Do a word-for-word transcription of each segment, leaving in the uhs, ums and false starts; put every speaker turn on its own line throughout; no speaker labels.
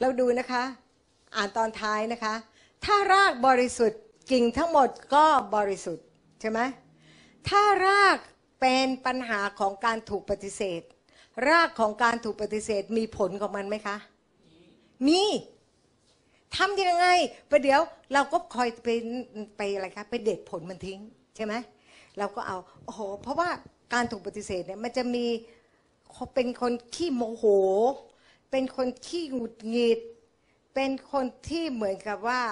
เราดูนะคะอ่านตอนท้ายนะคะถ้ารากบริสุทธิ์กิ่งทั้งหมดก็บริสุทธิ์ใช่ไหมถ้ารากเป็นปัญหาของการถูกปฏิเสธรากของการถูกปฏิเสธมีผลของมันไหมคะมีทำยังไงประเดี๋ยวเราก็คอยไปไปอะไรคะไปเด็ดผลมันทิ้งใช่ไหมเราก็เอาโอ้โหเพราะว่าการถูกปฏิเสธเนี่ยมันจะมีเป็นคนขี้โมโหเป็นคนขี้หงุดหงิดเป็นคนที่เหมือนกับว่า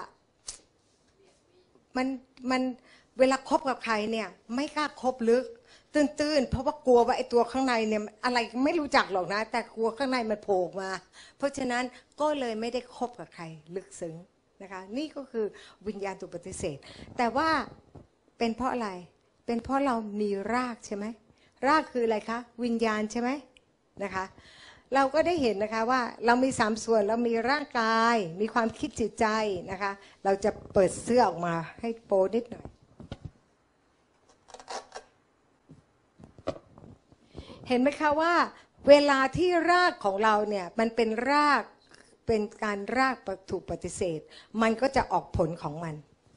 มันมันเวลาคบกับใครเนี่ยไม่กล้าคบลึกตื้นๆเพราะว่ากลัวว่าไอ้ตัวข้างในเนี่ยอะไรไม่รู้จักหรอกนะแต่กลัวข้างในมันโผล่มาเพราะฉะนั้นก็เลยไม่ได้คบกับใครลึกซึ้งนะคะนี่ก็คือวิญญาณถูกปฏิเสธแต่ว่าเป็นเพราะอะไรเป็นเพราะเรามีรากใช่ไหมรากคืออะไรคะวิญญาณใช่ไหมนะคะเราก็ได้เห็นนะคะว่าเรามีสามส่วนเรามีร่างกายมีความคิดจิตใจนะคะเราจะเปิดเสื้อออกมาให้โปนิดหน่อยเห็นไหมคะว่าเวลาที่รากของเราเนี่ยมันเป็นรากเป็นการรากถูกปฏิเสธมันก็จะออกผลของมัน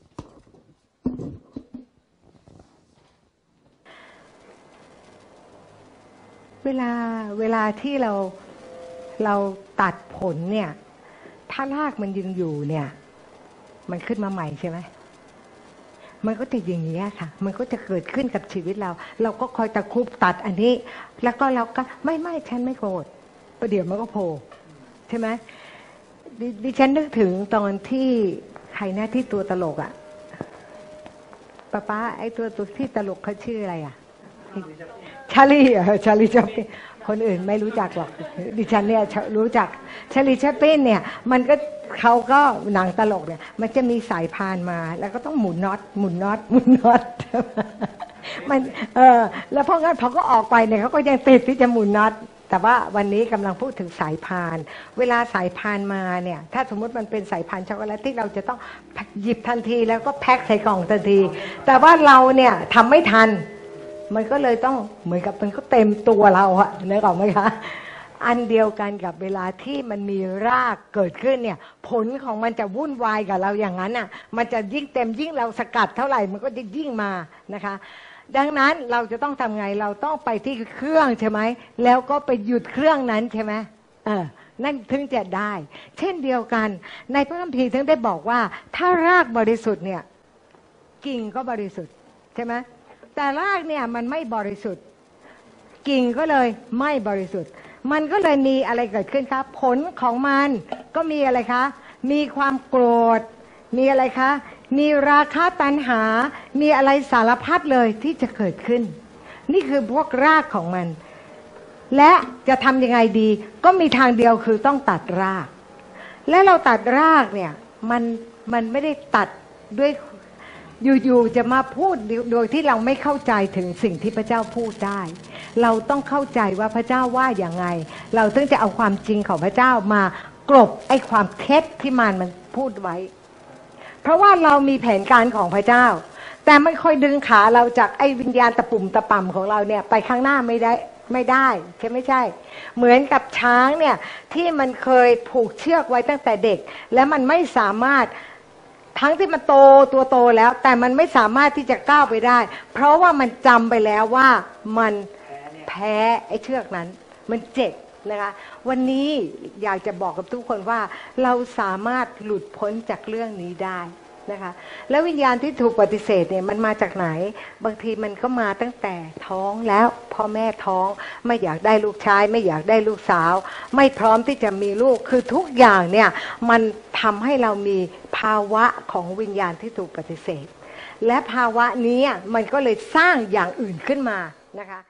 เวลาเวลาที่เราเราตัดผลเนี่ยถ้ารากมันยังอยู่เนี่ยมันขึ้นมาใหม่ใช่ไหมมันก็จะอย่างนี้ค่ะมันก็จะเกิดขึ้นกับชีวิตเราเราก็คอยตะคุบตัดอันนี้แล้วก็เราก็ไม่ไม่ฉันไม่โกรธประเดี๋ยวมันก็โผล่ใช่ไหมด, ดิฉันนึกถึงตอนที่ใครหน้าที่ตัวตลกอ่ะป้าป้าไอ้ตัวตัวที่ตลกเขาชื่ออะไรอ่ะชาลีอ่ะชาลีชาปินคนอื่นไม่รู้จักหรอกดิฉันเนี่ยรู้จักชาลีชาปินเนี่ยมันก็เขาก็หนังตลกเนี่ยมันจะมีสายพานมาแล้วก็ต้องหมุนน็อตหมุนน็อตหมุนน็อตมันเออแล้วพองั้นพอก็ออกไปเนี่ยเขาก็ยังติดที่จะหมุนน็อตแต่ว่าวันนี้กำลังพูดถึงสายพานเวลาสายพานมาเนี่ยถ้าสมมติมันเป็นสายพานช็อกโกแลตที่เราจะต้องหยิบทันทีแล้วก็แพ็คใส่กล่องทันทีแต่ว่าเราเนี่ยทำไม่ทันมันก็เลยต้องเหมือนกับมันก็เต็มตัวเราอะนึกออกไหมคะอันเดียวกันกับเวลาที่มันมีรากเกิดขึ้นเนี่ยผลของมันจะวุ่นวายกับเราอย่างนั้นอ่ะมันจะยิ่งเต็มยิ่งเราสกัดเท่าไหร่มันก็จะยิ่งมานะคะดังนั้นเราจะต้องทำไงเราต้องไปที่เครื่องใช่ไหมแล้วก็ไปหยุดเครื่องนั้นใช่ไหมเออนั่นถึงจะได้เช่นเดียวกันในพระคัมภีร์ถึงได้บอกว่าถ้ารากบริสุทธิ์เนี่ยกิ่งก็บริสุทธิ์ใช่ไหมแต่รากเนี่ยมันไม่บริสุทธิ์กิ่งก็เลยไม่บริสุทธิ์มันก็เลยมีอะไรเกิดขึ้นครับผลของมันก็มีอะไรคะมีความโกรธมีอะไรคะมีราคะตัณหามีอะไรสารพัดเลยที่จะเกิดขึ้นนี่คือพวกรากของมันและจะทำยังไงดีก็มีทางเดียวคือต้องตัดรากและเราตัดรากเนี่ยมันมันไม่ได้ตัดด้วยอยู่ๆจะมาพูดโดยที่เราไม่เข้าใจถึงสิ่งที่พระเจ้าพูดได้เราต้องเข้าใจว่าพระเจ้าว่าอย่างไงเราถึงจะเอาความจริงของพระเจ้ามากลบไอ้ความเท็จที่มันมันพูดไว้เพราะว่าเรามีแผนการของพระเจ้าแต่ไม่ค่อยดึงขาเราจากไอ้วิญญาณตะปุ่มตะป่ำของเราเนี่ยไปข้างหน้าไม่ได้ไม่ได้ใช่ไม่ใช่เหมือนกับช้างเนี่ยที่มันเคยผูกเชือกไว้ตั้งแต่เด็กและมันไม่สามารถทั้งที่มันโตตัวโตแล้วแต่มันไม่สามารถที่จะก้าวไปได้เพราะว่ามันจำไปแล้วว่ามันแพ้ไอ้เชือกนั้นมันเจ็บนะคะวันนี้อยากจะบอกกับทุกคนว่าเราสามารถหลุดพ้นจากเรื่องนี้ได้นะคะแล้ววิญญาณที่ถูกปฏิเสธเนี่ยมันมาจากไหนบางทีมันก็มาตั้งแต่ท้องแล้วพ่อแม่ท้องไม่อยากได้ลูกชายไม่อยากได้ลูกสาวไม่พร้อมที่จะมีลูกคือทุกอย่างเนี่ยมันทำให้เรามีภาวะของวิญญาณที่ถูกปฏิเสธและภาวะนี้มันก็เลยสร้างอย่างอื่นขึ้นมานะคะ